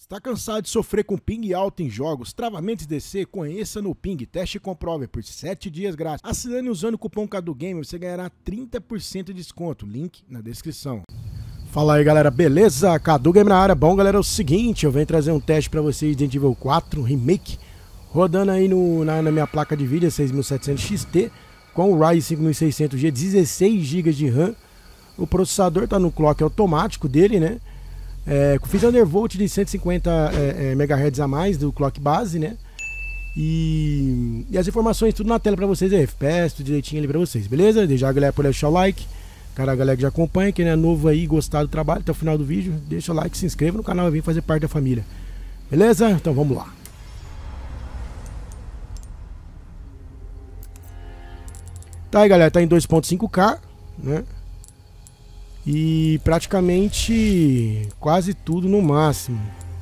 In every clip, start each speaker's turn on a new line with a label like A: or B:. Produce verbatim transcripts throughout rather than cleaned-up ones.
A: Está cansado de sofrer com ping alto em jogos, travamentos D C? Conheça no Ping, teste e comprove por sete dias grátis. Assinando usando o cupom CADUGAMER, você ganhará trinta por cento de desconto, link na descrição. Fala aí galera, beleza? CADUGAMER na área. Bom galera, é o seguinte, eu venho trazer um teste para vocês de Resident Evil quatro Remake, rodando aí no, na, na minha placa de vídeo seis mil e setecentos X T, com o Ryzen cinco mil e seiscentos G, dezesseis gigas de RAM. O processador está no clock automático dele, né? É, fiz undervolt de cento e cinquenta é, é, megahertz a mais do clock base, né? E, e as informações tudo na tela pra vocês aí, F P S, tudo direitinho ali pra vocês, beleza? Deixa a galera por deixar o like, cara, a galera que já acompanha, quem é novo aí, gostar do trabalho até o final do vídeo, deixa o like, se inscreva no canal e vem fazer parte da família, beleza? Então vamos lá. Tá aí galera, tá em dois ponto cinco K, né? E praticamente quase tudo no máximo.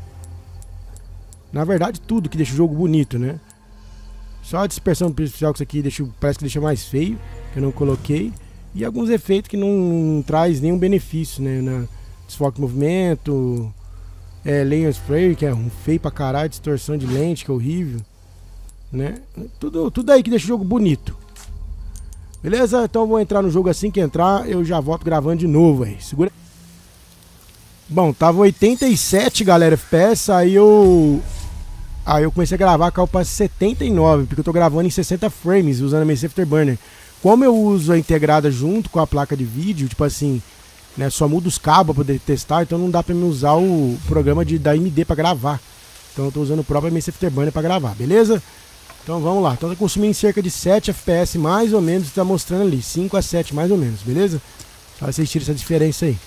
A: Na verdade tudo que deixa o jogo bonito, né? Só a dispersão artificial que isso aqui deixa, parece que deixa mais feio, que eu não coloquei. E alguns efeitos que não, não traz nenhum benefício, né? Na desfoque de movimento, é, layer spray, que é um feio pra caralho, distorção de lente, que é horrível, né? Tudo, tudo aí que deixa o jogo bonito. Beleza? Então eu vou entrar no jogo assim que entrar, eu já volto gravando de novo aí. Segura. Bom, tava oitenta e sete, galera, F P S, aí eu aí eu comecei a gravar, caiu para setenta e nove, porque eu tô gravando em sessenta frames usando a M C Afterburner. Como eu uso a integrada junto com a placa de vídeo, tipo assim, né, só mudo os cabos para poder testar, então não dá para me usar o programa de da A M D para gravar. Então eu tô usando o próprio M C Afterburner para gravar, beleza? Então vamos lá, então tá consumindo cerca de sete F P S mais ou menos, está mostrando ali, cinco a sete mais ou menos, beleza? Só vocês tiram essa diferença aí.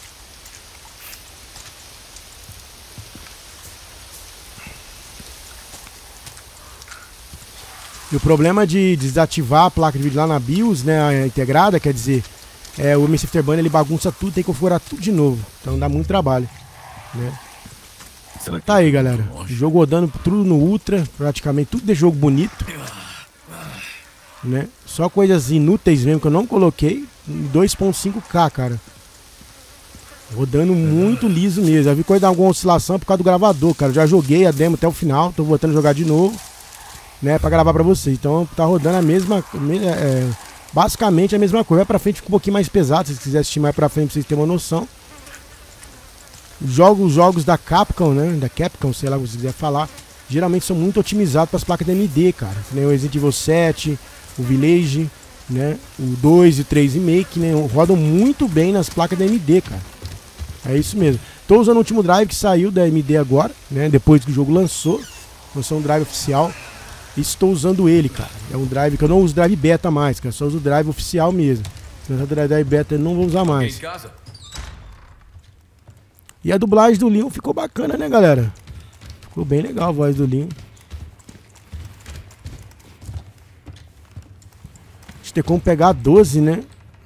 A: E o problema de desativar a placa de vídeo lá na BIOS, né, a integrada, quer dizer, é, o M C Afterburner ele bagunça tudo, tem que configurar tudo de novo, então dá muito trabalho, né? Tá aí galera, jogo rodando tudo no Ultra, praticamente tudo de jogo bonito, né? Só coisas inúteis mesmo que eu não coloquei, dois ponto cinco K, cara. Rodando muito liso mesmo, já vi coisa de alguma oscilação por causa do gravador, cara. Eu já joguei a demo até o final, tô voltando a jogar de novo, né, pra gravar pra vocês. Então tá rodando a mesma, é, basicamente a mesma coisa. Vai pra frente fica um pouquinho mais pesado, se vocês quiserem assistir mais pra frente pra vocês terem uma noção. Jogos, jogos da Capcom, né? Da Capcom, sei lá o que você quiser falar, geralmente são muito otimizados para as placas da A M D, cara. Né? O Resident Evil sete, o Village, né? O dois e três Remake, né? Rodam muito bem nas placas da A M D, cara. É isso mesmo. Tô usando o último drive que saiu da A M D agora, né? Depois que o jogo lançou. Lançou um drive oficial. E estou usando ele, cara. É um drive que eu não uso drive beta mais, cara. Só uso o drive oficial mesmo. Se não usar drive beta eu não vou usar mais. E a dublagem do Leon ficou bacana, né, galera? Ficou bem legal a voz do Leon. A gente tem como pegar doze, né?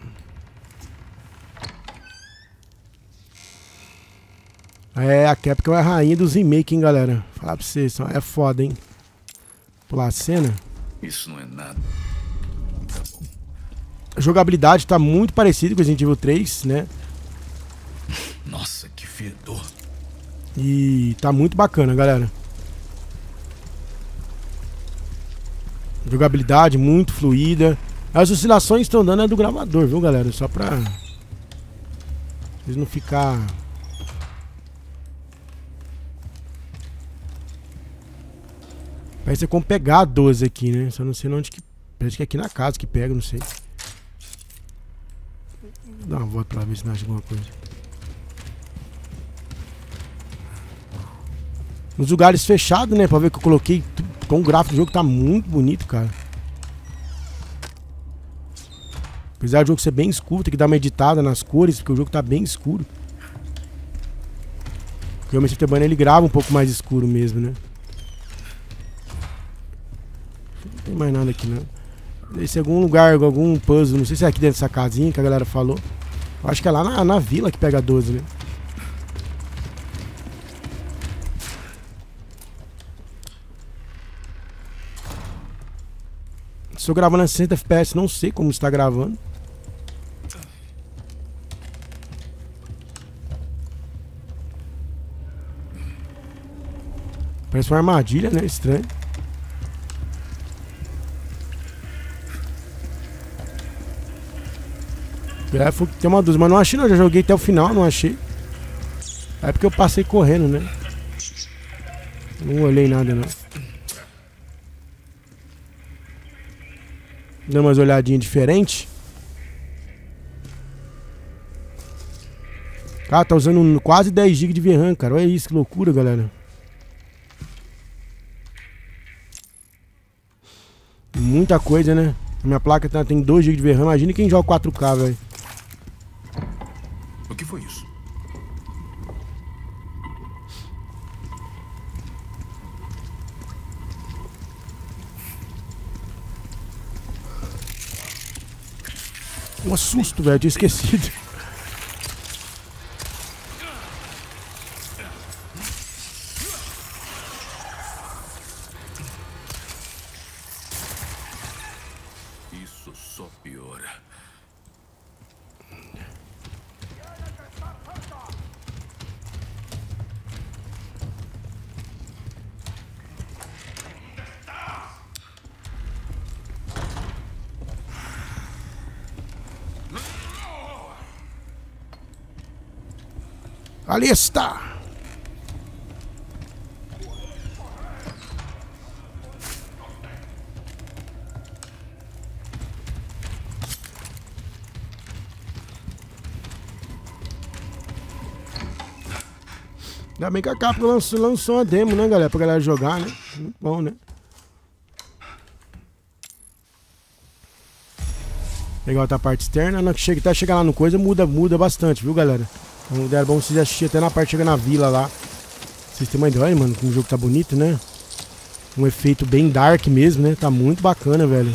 A: É, a Capcom é a rainha dos remakes, hein, galera? Falar pra vocês, é foda, hein? Pular a cena.
B: Isso não é nada. Tá bom.
A: A jogabilidade tá muito parecida com o Resident Evil três, né?
B: Nossa, que fedor.
A: E tá muito bacana, galera. Jogabilidade muito fluida. As oscilações estão dando é do gravador, viu, galera? Só pra vocês não ficar. Parece como pegar a doze aqui, né? Só não sei onde que. Parece que é aqui na casa que pega, não sei. Vou dar uma volta pra ver se não acha alguma coisa. Nos lugares fechados, né? Pra ver que eu coloquei. Com o gráfico do jogo tá muito bonito, cara. Apesar do jogo ser bem escuro, tem que dar uma editada nas cores, porque o jogo tá bem escuro. Porque o M C Afterburner ele grava um pouco mais escuro mesmo, né? Não tem mais nada aqui, não. Esse é algum lugar, algum puzzle. Não sei se é aqui dentro dessa casinha que a galera falou. Eu acho que é lá na, na vila que pega doze, né? Estou gravando a sessenta F P S, não sei como está gravando. Parece uma armadilha, né? Estranho. É, tem uma dúvida, mas não achei não. Já joguei até o final, não achei. É porque eu passei correndo, né? Não olhei nada, não. Dando umas olhadinhas diferentes. Cara, tá usando quase dez gigas de V RAM, cara. Olha isso, que loucura, galera. Muita coisa, né? Minha placa tá, tem dois gigas de V RAM. Imagina quem joga quatro K, velho.
B: O que foi isso?
A: Um susto, velho. Tinha esquecido.
B: Isso só piora.
A: Ali está. Ainda bem que a Capcom lançou, lançou uma demo, né, galera? Pra galera jogar, né? Muito bom, né? Legal, tá a parte externa. Na que chega, até chegar lá no coisa, muda, muda bastante, viu, galera? Então, é bom vocês assistirem até na parte que chega na vila lá. Vocês têm uma ideia, mano, como o jogo tá bonito, né? Um efeito bem dark mesmo, né? Tá muito bacana, velho.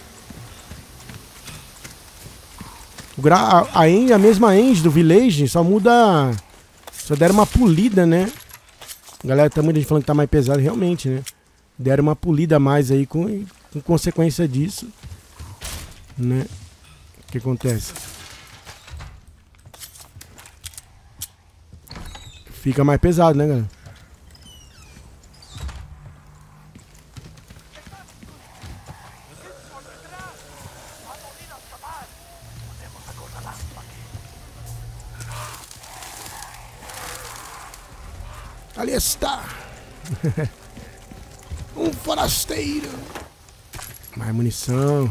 A: O gra a, a, a mesma engine do Village só muda... Só deram uma polida, né? A galera tá muita gente falando que tá mais pesado, realmente, né? Deram uma polida a mais aí com, com consequência disso, né? O que acontece? Fica mais pesado, né, galera? Ali está. Um forasteiro. Mais munição.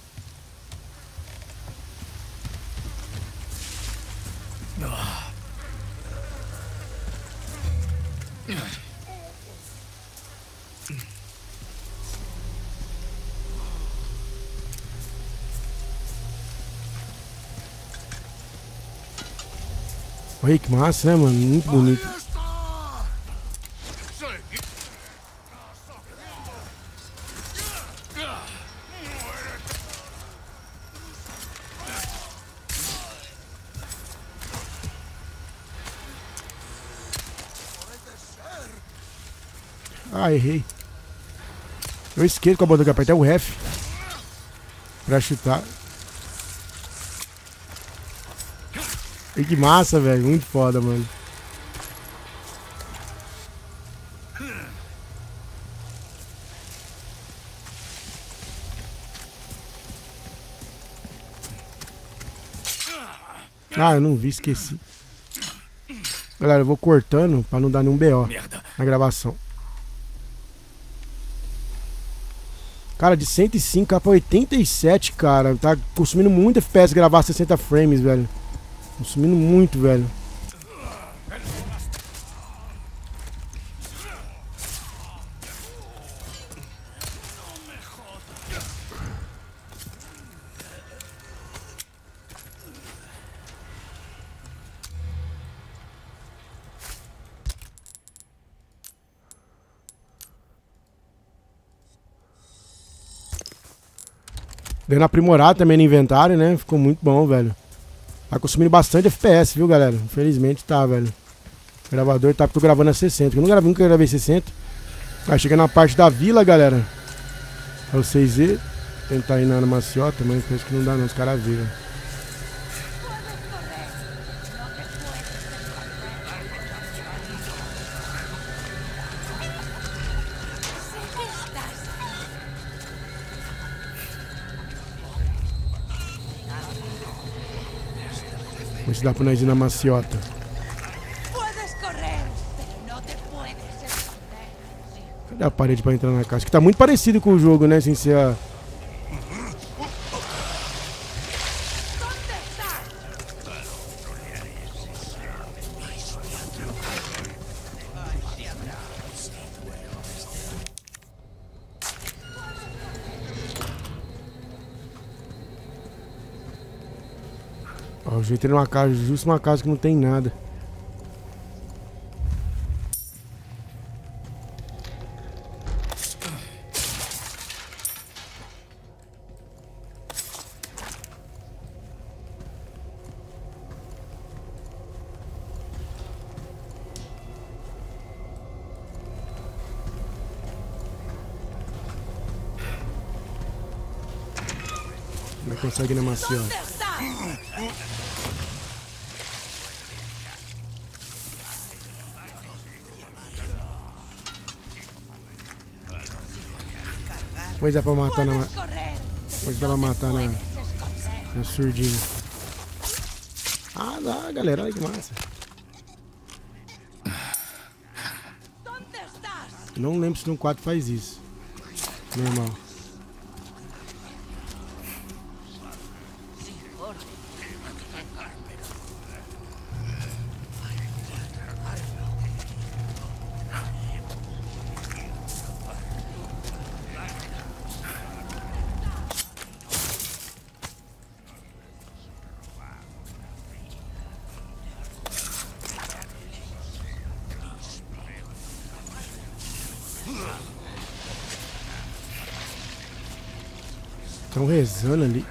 A: Olha que massa, né, mano? Muito bonito. Ah, errei. Eu esqueço com a botão que aperta, é o F pra chutar. E que massa, velho. Muito foda, mano. Ah, eu não vi, esqueci. Galera, eu vou cortando pra não dar nenhum B O na gravação. Cara, de cento e cinco pra oitenta e sete, cara. Tá consumindo muito F P S gravar sessenta frames, velho. Consumindo muito, velho. Dando aprimorado também no inventário, né? Ficou muito bom, velho. Tá consumindo bastante F P S, viu, galera? Infelizmente tá, velho. O gravador tá, tô gravando a sessenta. Eu não gravei, nunca gravei sessenta. Aí chega na parte da vila, galera. Pra vocês verem. Tentar ir na maciota, mas penso que não dá não, os caras viram. ver se dá pra nós ir na maciota. Cadê a parede pra entrar na casa? Que tá muito parecido com o jogo, né? Sem ser a... Ó, eu entrei numa casa, justo uma casa que não tem nada. Não consegue ir na maciota. Pois dá pra matar na... Pois dá pra matar na... Na surdinha. Ah, dá, galera. Olha que massa. Não lembro se no quatro faz isso. Normal. Estão rezando ali.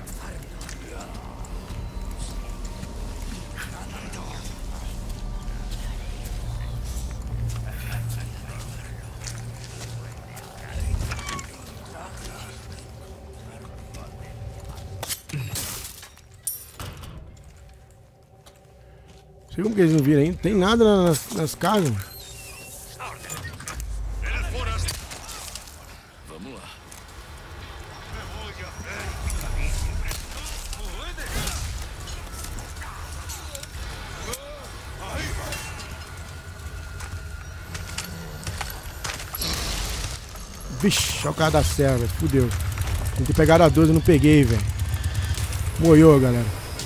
A: Não sei como que eles não viram ainda. Tem nada nas, nas casas.
B: Vamos lá.
A: Vixe, olha o cara da serra, velho. Fudeu. Tem que pegar a doze, eu não peguei, velho. Moiou, galera.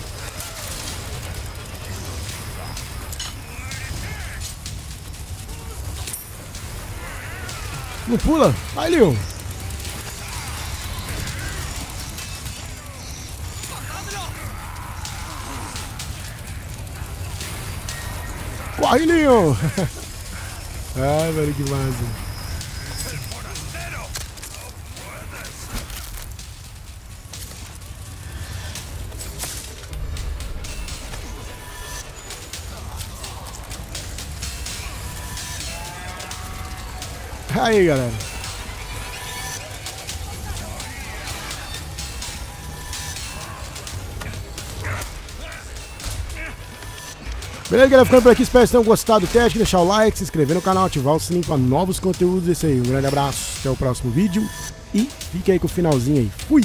A: Não pula? Vai, Leon. Corre, Leon. Ai, velho, que massa. Aí, galera. Beleza, galera? Ficando por aqui. Espero que tenham gostado do teste. Deixar o like, se inscrever no canal, ativar o sininho para novos conteúdos. Esse aí. Um grande abraço. Até o próximo vídeo. E fique aí com o finalzinho aí. Fui!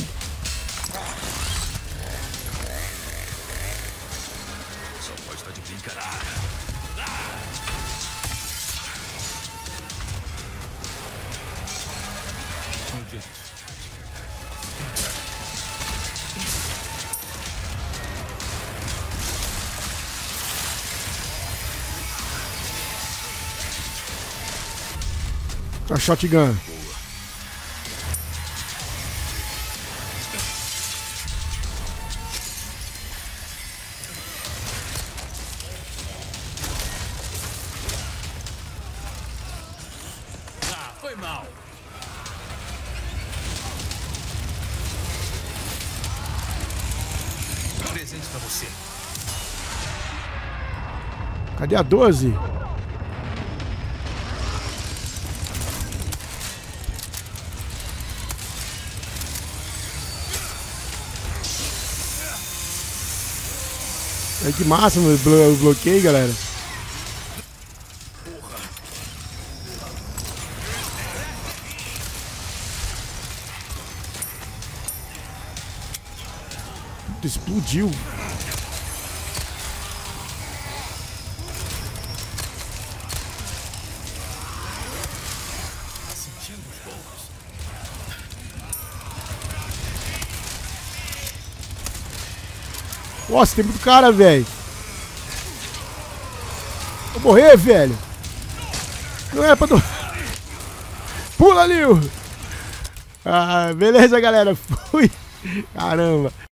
A: A shotgun.
B: Ah, foi mal. Presente pra você.
A: Cadê a doze? É que massa o blo bloqueio, galera. Explodiu. Nossa, tem muito cara, velho. Vou morrer, velho. Não é pra... Do... Pula, Lil. Ah, beleza, galera. Fui. Caramba.